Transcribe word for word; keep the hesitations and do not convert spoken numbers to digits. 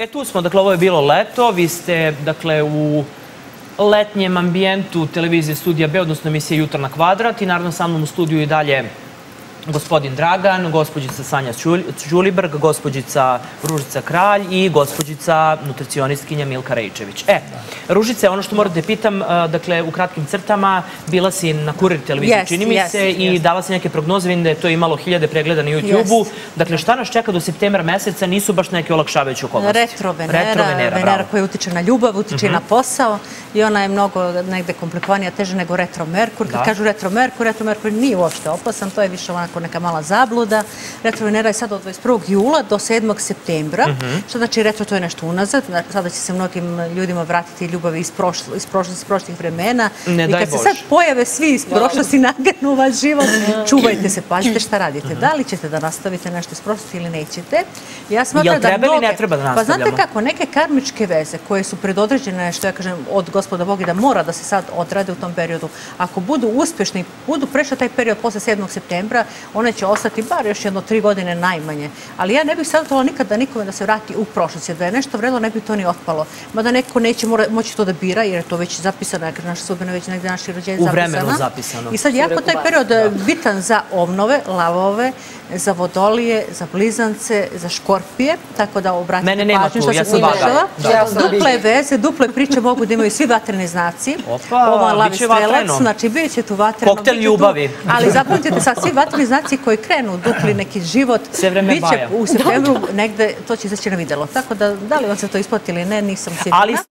E tu smo, dakle, ovo je bilo leto, vi ste, dakle, u letnjem ambijentu televizije Studija B, odnosno emisije Jutro na kvadrat i naravno sa mnom u studiju i dalje gospodin Dragan, gospođica Sanja Ćulibrk, gospođica Ružica Kralj i gospođica nutricionistkinja Milka Rejčević. E, Ružice, ono što morate da pitam, dakle, u kratkim crtama, bila si na Kurir televiziji, čini mi se, i dala si neke prognoze, vidim da je to imalo hiljade pregleda na YouTube-u. Dakle, šta nas čeka do septembra meseca, nisu baš neke olakšavajuće okolnosti? Retro Venera, Venera koja utiče na ljubav, utiče na posao i ona je mnogo negde komplikovanija, teže nego Retro Merkur. Kad kažu Retro Merkur, Retro Merkur nije uopšte opasan, to je više onako neka mala zabluda. Retro Venera je sad od dvadeset prvog jula do sedmog septembra. Što znači retro, to je nešto unazad. Sada će se mnogim ljudima vratiti ljubavi iz prošlih vremena. I kad se sad pojave svi iz prošlosti, nagrnu vaš život, čuvajte se, pazite šta radite. Da li ćete da nastavite nešto iz prošlosti ili nećete? Jel treba ili ne treba da nastavljamo? Pa znate kako, neke karmičke veze koje su predodređene, što ja kažem, od Gospoda Boga da mora da se sad odrade u tom periodu, ako budu uspješni, budu prešli taj period posle sedmog septembra, one će ostati bar još jedno tri godine najmanje. Ali ja ne bih savjetovala nikada nikome da se vrati u prošlost. Da je nešto vredilo, ne bi to ni otpalo. Mada neko neće moći to da bira, jer je to već zapisano, jer naša sudbina već negdje naši rođenje zapisana. U vremenu zapisano. I sad jako taj period bitan za ovnove, lavove, za vodolije, za blizance, za škorpije, tako da obratite pažnju što se tu dešava. Duple veze, duple priče mogu da imaju svi vatreni znaci. Opa, bit će vatreno. Znači, bit će tu vatreno. Koktel ljubavi. Ali zapamtite sad, svi vatreni znaci koji krenu dupli neki život, bit će u septembru negde, to će izaći na videlo. Tako da, da li vam se to isplati ili ne, nisam sigurna.